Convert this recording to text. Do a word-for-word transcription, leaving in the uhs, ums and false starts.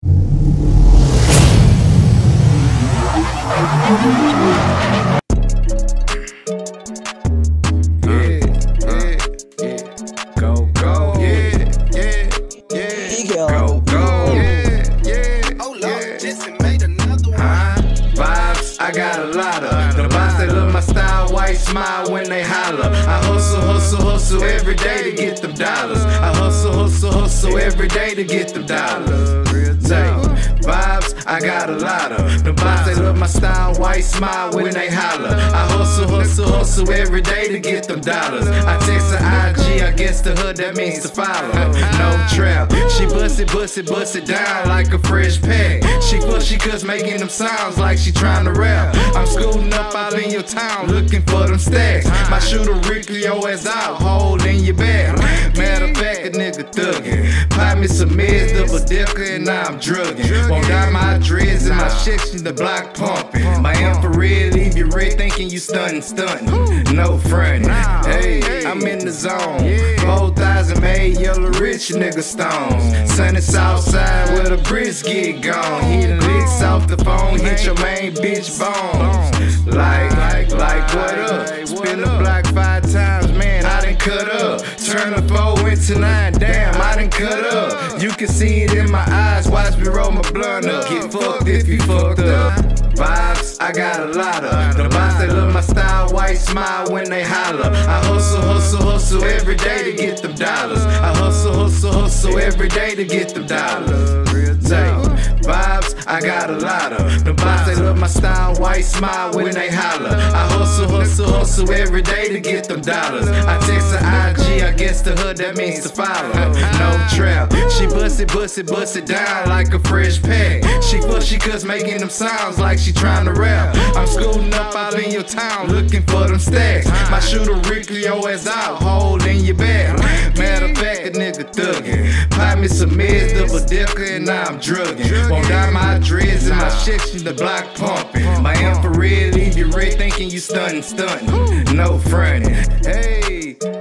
I got a lot of the boys that love my style, white smile when they holler. I hustle, hustle, hustle every day to get them dollars. I hustle, hustle, hustle every day to get them dollars. Say, vibes, I got a lot of the boys that love my style, white smile when they holler. I hustle, hustle, hustle every day to get them dollars. I text her I G, I guess the hood that means to follow. No trap, she bust it, bust it, bust it down like a fresh pack. She pushy cause making them sounds like she trying to rap. I'm scooting up out in your town looking for them stacks. My shooter Rick your ass out, holding your back. Matter of fact, a nigga thuggin'. Pop me some meds, double dicker, and now I'm drugging. Won't got my dreads and my section, the block pumping. My infrared leave you red thinking you stuntin', stuntin'. No frontin'. Hey, I'm in the zone. four thousand made yellow rich nigga stones. Sunny south side where the bricks get gone. Hitting licks off the phone, hit your main bitch bones. Like, like, like what up? Spin the block five times, man, I done cut up. Turn the four into nine, damn, I done cut up. You can see it in my eyes, watch me roll my blunt up. Get fucked if you fucked up. Vibes, I got a lot of the boys that love my style, white smile when they holler. I hustle, hustle, hustle every day to get them dollars. I hustle, hustle, hustle every day to get them dollars. Say, vibes, I got a lot of the boys that love my style, white smile when they holler. I hustle, hustle, hustle every day to get them dollars. I text her I G, I guess the hood that means to follow. No trap, she bust it, bust it, bust it down like a fresh pack. She pushy cause making them sounds like she trying to rap. I'm scooting up out in your town looking for them stacks. My shooter Rick your ass out, holding your back. Matter of fact, a nigga thuggin'. Pop me some meds, double dicker, and now I'm drugging. Won't got my dreads and my section, the block pumping. My infrared leave you red thinking you stuntin', stuntin'. No frontin'. Hey.